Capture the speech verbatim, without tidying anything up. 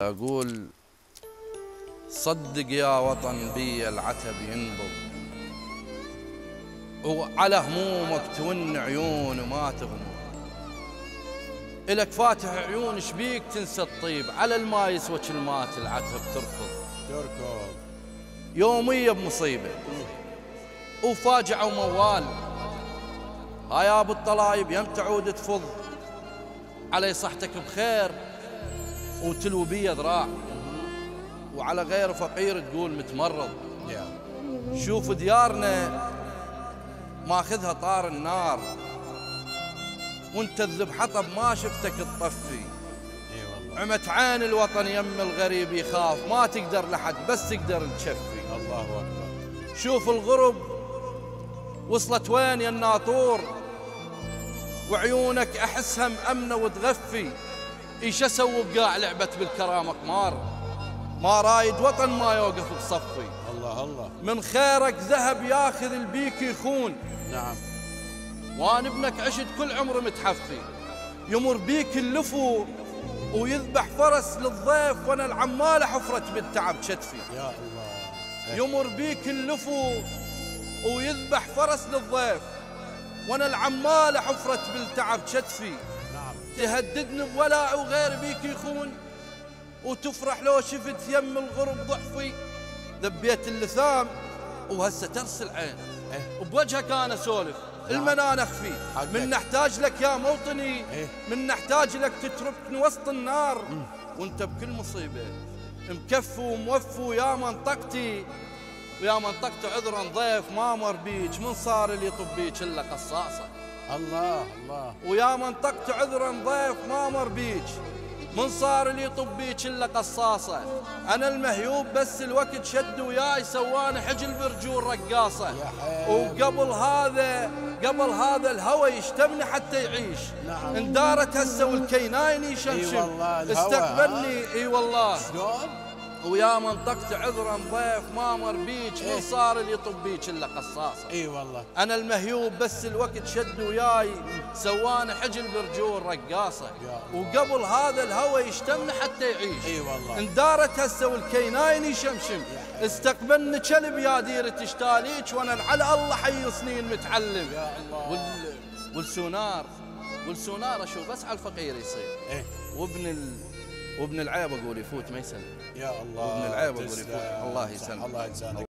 أقول صدق يا وطن بي العتب ينبض، وعلى همومك تون عيون وما تغمض. إلك فاتح عيون شبيك تنسى الطيب، على الما يسوى كلمات العتب تركض تركض يومية بمصيبة وفاجعة وموال. ها يا ابو الطلايب يم تعود تفض علي صحتك بخير وتلو بي ذراع، وعلى غير فقير تقول متمرض. شوف ديارنا ماخذها طار النار، وانت الذب حطب ما شفتك تطفي. عمت عين الوطن يم الغريب يخاف، ما تقدر لحد بس تقدر تشفي. الله أكبر. شوف الغرب وصلت وين يا الناطور، وعيونك احسها مأمنة وتغفي. ايش اسوي بقاع لعبة بالكرامة قمار، ما رايد وطن ما يوقف بصفي. الله الله. من خيرك ذهب ياخذ البيك يخون. نعم. وانا ابنك عشت كل عمري متحفي، يمر بيك اللفو ويذبح فرس للضيف، وانا العمالة حفرت بالتعب شتفي. يا الله. يمر بيك اللفو ويذبح فرس للضيف، وانا العمالة حفرت بالتعب شتفي. نعم. تهددني بولاء وغير بيك يخون، وتفرح لو شفت يم الغرب ضعفي. ذبيت اللثام وهسه ترسل عين، وبوجهك انا اسولف المنان اخفي. من نحتاج لك يا موطني، من نحتاج لك تتركني وسط النار، وانت بكل مصيبه مكفي وموفي. ويا منطقتي ويا منطقتي عذرا ضيف ما مر بيك، من صار اللي يطب بيك الا قصاصه. الله الله. ويا منطقتي عذرا ضيف ما مر بيك، من صار اللي يطب بيك الا قصاصه. انا المهيوب بس الوقت شد وياي سواني حجل برجول رقاصه. وقبل هذا قبل هذا الهوى يشتمني حتى يعيش. نعم. اندارت هسه والكيناين يشمشم. اي والله استقبلني. اي والله. شلون؟ ويا منطقتي عذرا ضيف ما مر بيك، إيه؟ من صار اللي يطب بيك الا قصاصه. اي والله. انا المهيوب بس الوقت شد وياي سواني حجل برجول رقاصه. وقبل هذا الهوى يشتمني حتى يعيش. اي والله. اندارت هسه والكيناين يشمشم. استقبلني كلب يا ديرة تشتاليك، وانا على الله حي سنين متعلم. يا الله. وال... والسونار والسونار اشوف بس على الفقير يصير. ايه. وابن ال... وابن العيب اقول يفوت ما يسلم. يا الله. وابن العيب اقول يفوت. الله يسلمك. الله يسلمك.